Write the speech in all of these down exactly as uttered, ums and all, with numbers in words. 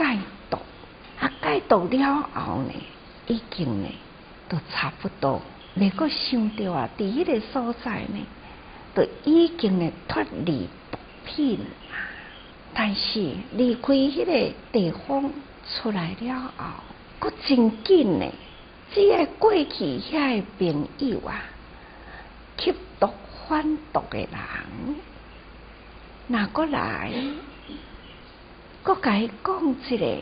解毒，啊解毒了后呢，已经呢都差不多，未阁想到啊，伫迄个所在呢，都已经呢脱离毒品啊。但是离开迄个地方出来了后，阁真紧呢，只个过去遐个朋友啊，吸毒贩毒的人，若阁来，阁甲伊讲一个，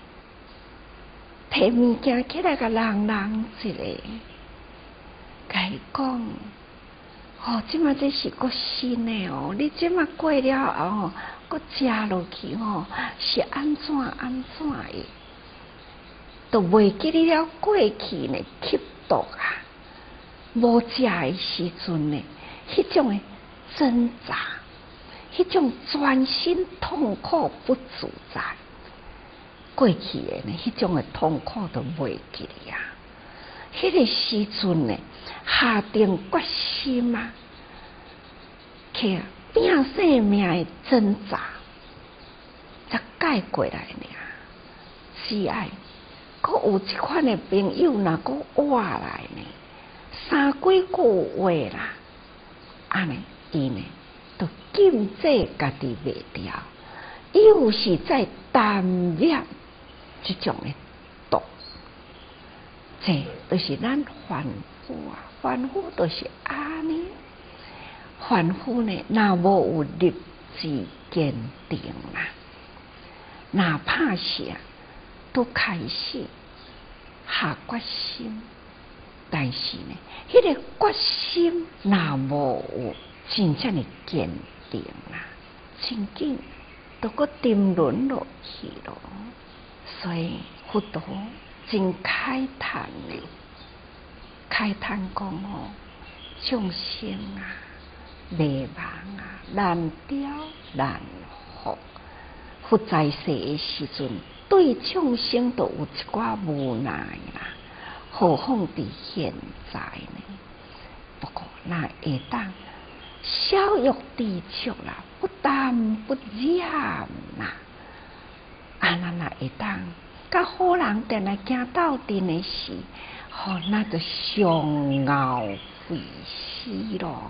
摕物件起来甲人人一个，甲伊讲，哦，即马这是阁新的哦，你即马过了后，阁食落去吼，是安怎安怎的，都袂记得了过去呢吸毒啊，无食的时阵呢，迄种的挣扎，迄种全身痛苦不自在，过去的呢，迄种的痛苦都袂记得啊。迄个时阵呢，下定决心啊，去拼性命的挣扎，才解过来呢。是爱，阁有一款的朋友，若阁活来呢，三几句话啦，安尼伊呢，都禁制家己袂掉，又是在担念这种的毒。这都是咱凡夫啊，凡夫都是安尼。凡夫呢，若无有立志坚定啦，哪怕是啊，都开始下决心，但是呢，迄、那个决心若无有真正的坚定啦，真紧都阁沉沦落去咯。所以佛陀真慨叹呢，慨叹讲哦，众生啊，迷茫啊，难调难服。佛在世的时阵，对众生都有一寡无奈啦，何况伫现在呢？不过那会当消欲知足啦，不但不染啦，啊，那那会当。甲好人定来行斗阵的时，吼、哦，那就相熬费死咯。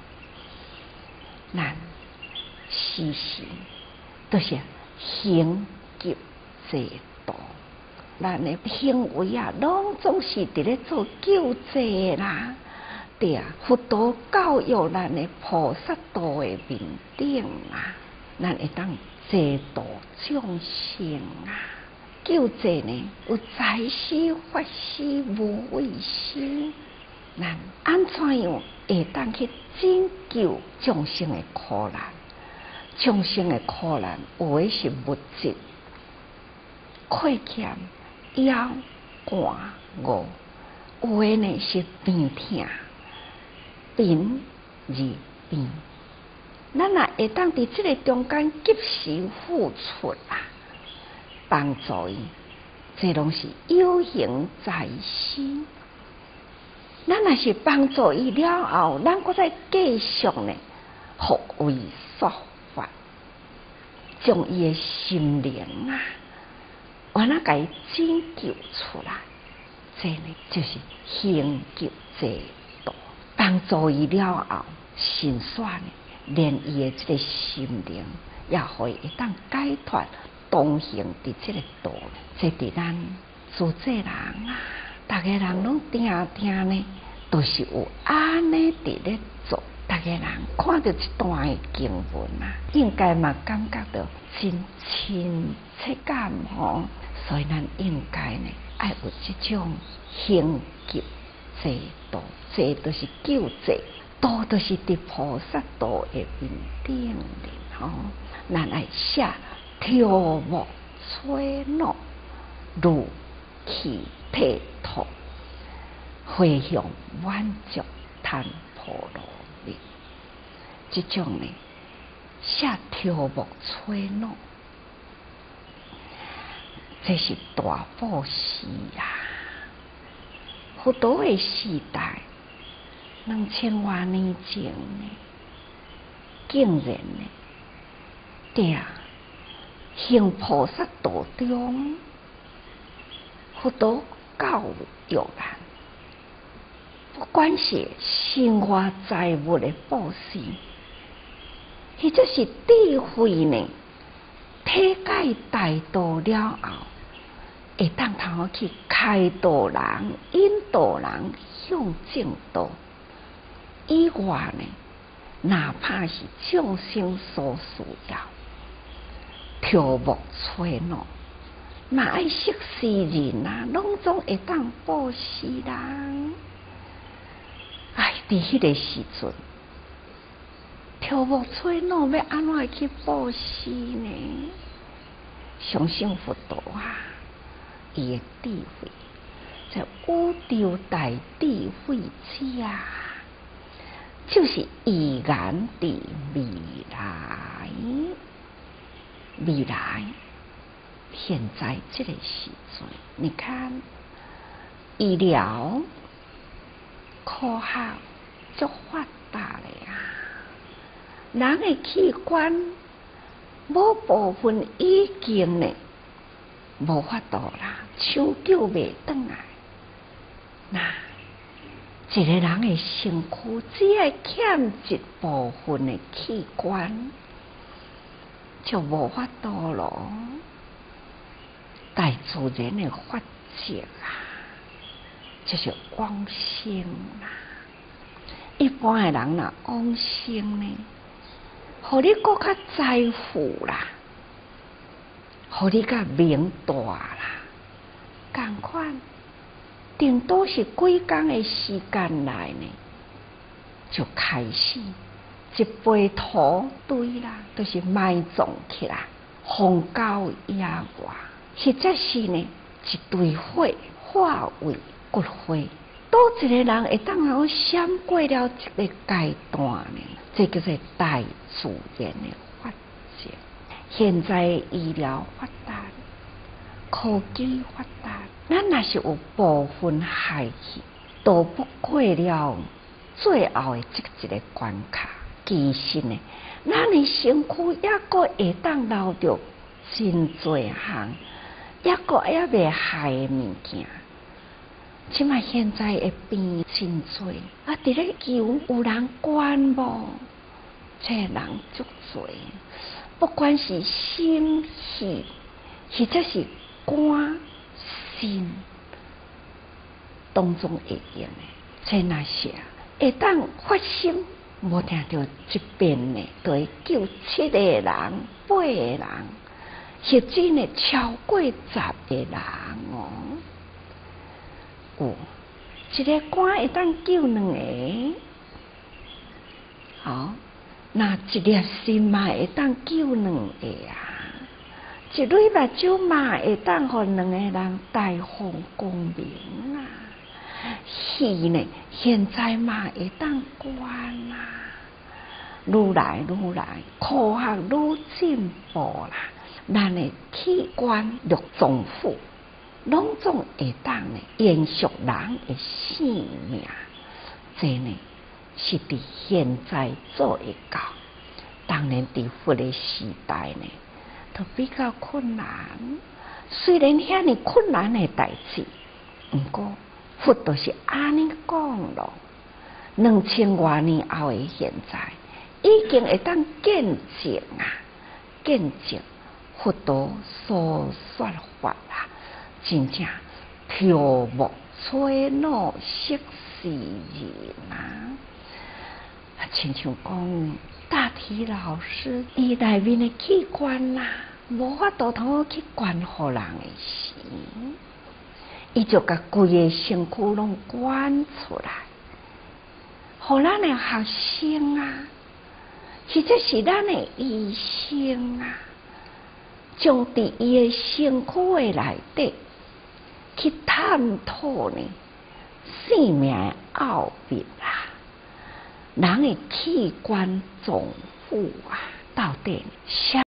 咱时时都是行急济道，咱的行为啊，拢总是伫咧做救济啦。对啊，佛陀教育咱的菩萨道的面顶啊，咱会当济度众生啊。救济呢，有在施法施无畏施，咱安怎样会当去拯救众生的苦难？众生的苦难，有的是物质亏欠、腰寒饿，有的呢是病痛、病而病。咱若会当伫这个中间及时付出啊，帮助伊，这拢是有形在身。咱若是帮助伊了后，咱搁再继续呢，互为说法，将伊的心灵啊，完了甲伊拯救出来。这呢就是行救济度，帮助伊了后，神煞呢，连伊的这个心灵也可以会当解脱。同行伫这个道，这伫咱自这人啊，大家人拢定定呢，都是有安尼伫咧做。大家人看到一段的经文啊，应该嘛感觉到真亲切感吼，所以咱应该呢，爱有这种行急济道，济都是救济，道都是伫菩萨道的面顶哩吼，咱爱写。跳木吹落，如气剔土，回向满足谈婆罗蜜。这种呢，下跳木吹落，这是大布施啊！佛陀的时代，两千多年前呢，竟然呢，对啊。 行菩萨道中，佛道教育人，不管是生活财物的布施，或者是智慧呢，体解大道了后，会当通去开导人、引导人向正道。以外呢，哪怕是众生所需要，跳木吹闹，嘛爱识世人啊，拢总会当布施人。哎，伫迄个时阵，跳木吹闹要安怎去布施呢？相信佛道啊，伊的智慧，在宇宙大智慧者啊，就是预言的未来，未来，现在这个时阵，你看医疗、科学足发达的啊，人的器官某部分已经呢无法度啦，抢救袂转来。那一个人的身躯只要欠一部分的器官，就无法度咯。大自然的法则啊，就是往生啦。一般的人若往生呢，互你更较财富啦，互你较名大啦，同款。顶多是几工的时间内呢，就开始一杯土堆啦，都、就是埋葬起来，放到野外，或者是呢一堆火化为骨灰。多一个人会当好闪过了这个阶段呢？这叫做大自然的法则。现在医疗发达，科技发达。咱若是有部分害去，躲不过了最后的这一个关卡。其实呢，咱的身躯也阁会当留着真侪项，也阁也未害的物件。即卖现在的病真侪，啊！伫咧求有人管无？这人足侪，不管是心气，或者是肝。心当中会用的，这那些会当发生，无听到一遍呢，就会救七个人、八个人，甚至呢超过十个人哦。有一个肝会当救两个，好，那一粒心嘛会当救两个啊。一蕊目睭嘛会当互两个人大放光明啊！耳呢，现在嘛会当管啊！愈来愈来，科学愈进步啦，咱的器官越丰富，拢总会当呢延续人的生命。这呢是伫现在做会到，当然伫佛的时代呢。都比较困难，虽然遐尼困难的代志，不过佛都是安尼讲咯。两千多年后的现在，已经会当见证啊，见证佛道所说法啦，真正跳木吹闹识世人啊！亲像讲。大体老师，伊内面的器官啦，无法度通去管互人的时，伊就甲规个身躯拢管出来，互咱的学生啊，或者是咱的医生啊，将伫伊的身躯的内底去探讨呢生命的奥秘啦。人的器官总富啊，到底啥？